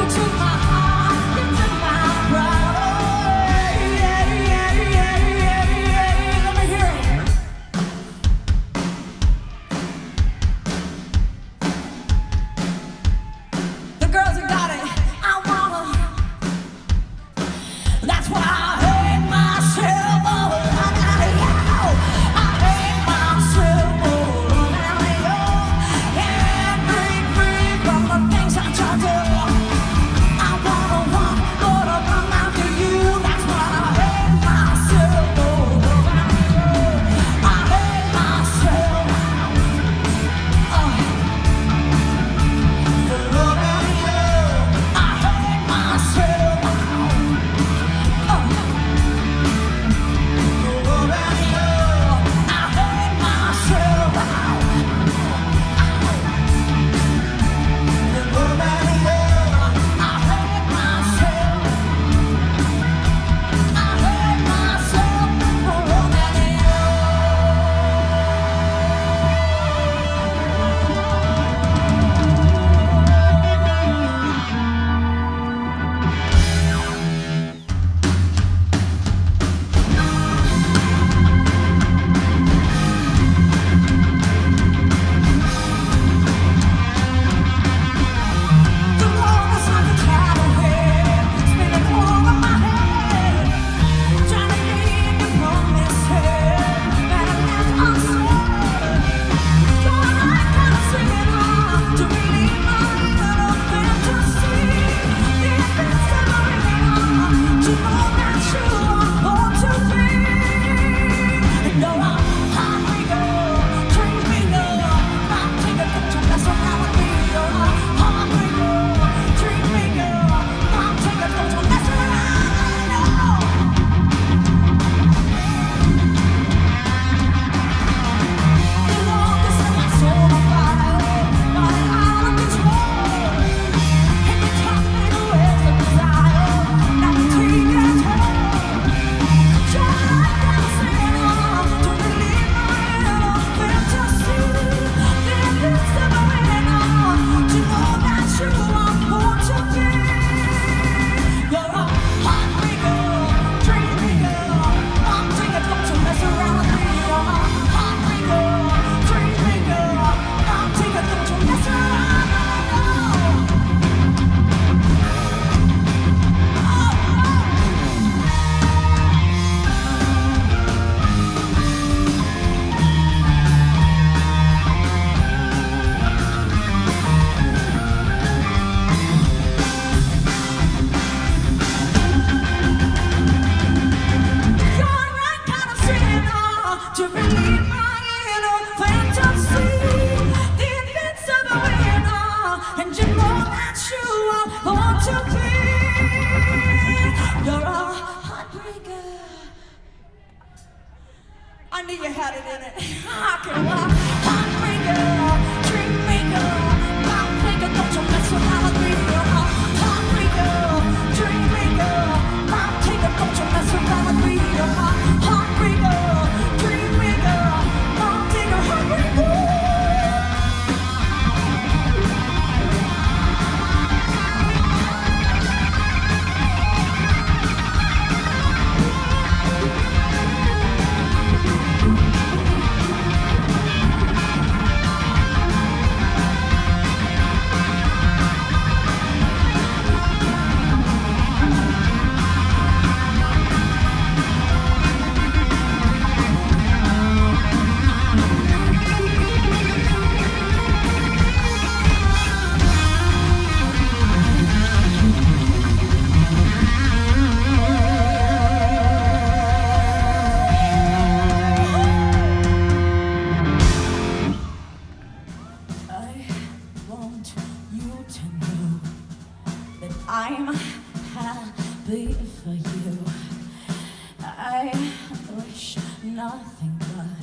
nothing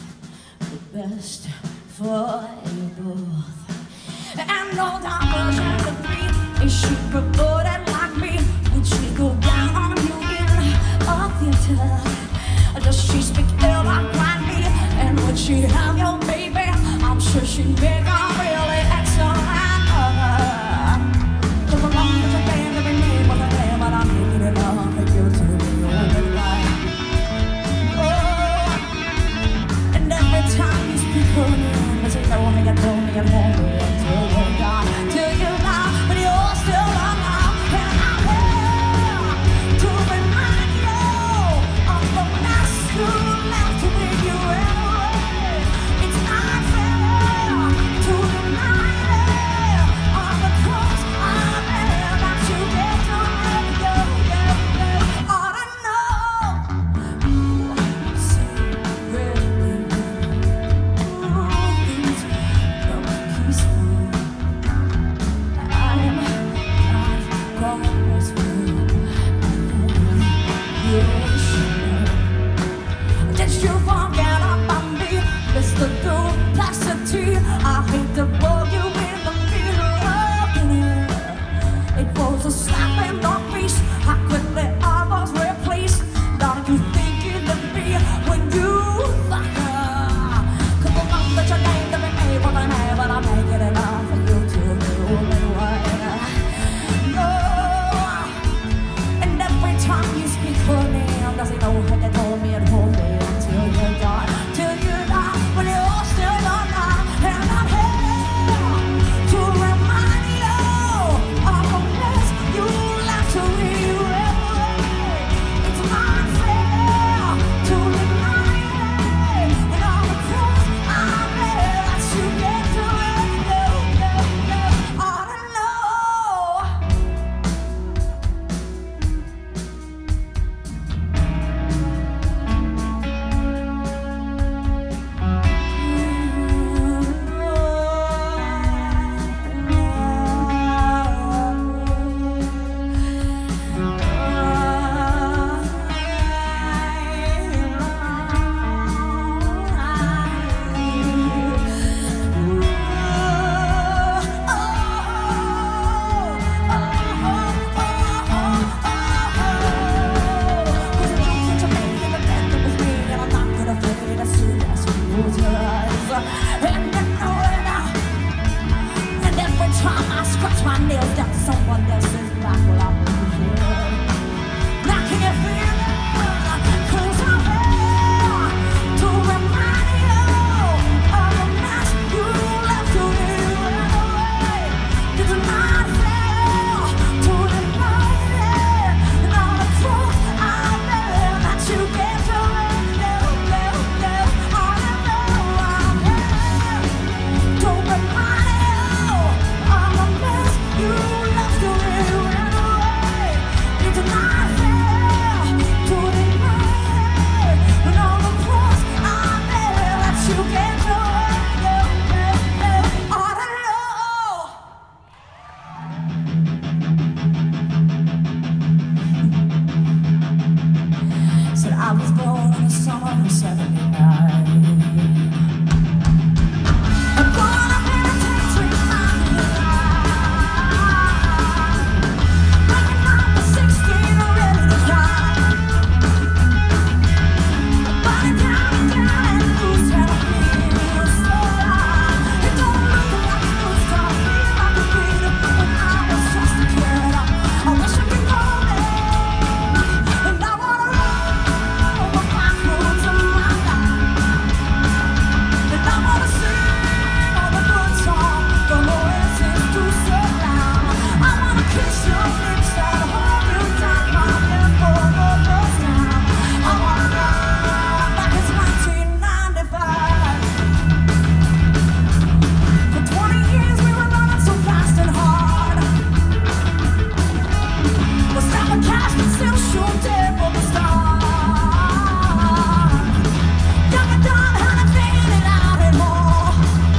but the best for you both. And no diversion to breathe. Is she promoted like me? Would she go down on you in a theater? Does she speak ill like me? And would she have your baby? I'm sure she'd make a really excellent mother. 'Cause along with the baby slapping on face. How quickly I was replaced. Not you thinking of me when you fuck her. Could remember your name to be made with an A, but I'm making it up for you to move away. No, and every time you speak her name, does he know what they told me at home until you die, till you die, when you're still alive, and I'm here to remind you of the mess you left to me. It's not fair to deny it, and all the cross I bear that you get to it. No, I don't know. And every time I scratch my nails down someone else's back, well, I'm here. Now can you feel it? 'Cause I'm here to remind you of the mess you left to me. It's not fair to deny it, and all the truth I bear that you get to it. No, I know I'm here to remind you of the mess you left to me. It's not fair to deny it, and all the cross I bear that you get to it. I don't know. Said I was born in the summer of '79. I'm gonna be a country man. Waking up at 16, I'm ready to cry. Body down and loose, and I feel so alive. It don't look like it used to. I feel like a kid when I was just a kid. I wish I could go back, and I wanna roll the back roads of my life. And I wanna sing all the good songs, the voices to sit down. I wanna kiss your lips and hold you tight, my lip for the first time. I wanna run like it's 1995. For 20 years we were running so fast and hard. We're stopping cash but still sure dead for the start. Young and dumb, hadn't faded out anymore.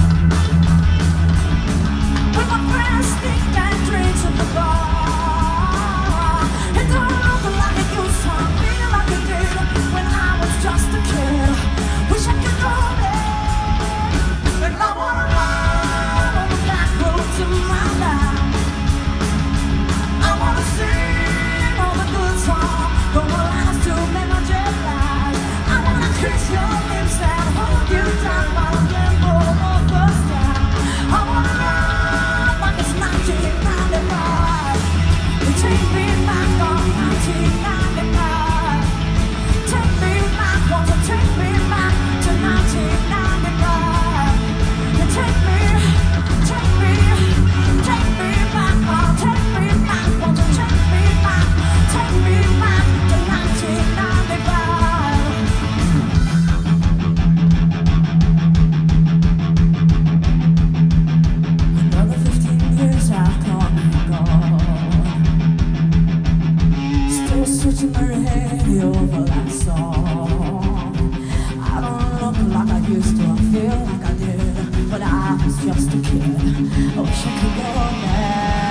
With my friends, sneak and drinks at the bar. It don't look like it used to, I feel like it did when I was just a kid. Wish I could go back, and I wanna run on the back roads of my life. I wanna sing all the good songs, the last to memory lies. I wanna kiss your lips and hold you tight while I'm in for the first time. I wanna run like it's 1995. Take me back on 1995. Take me back, won't you take me back to 1995. Take me back, oh, take me back, won't you take me back to 1995. Another 15 years I've come and gone, still searching my head over that song. I don't look like I used to, I feel like I did, but I was just a kid. I wish I could go back.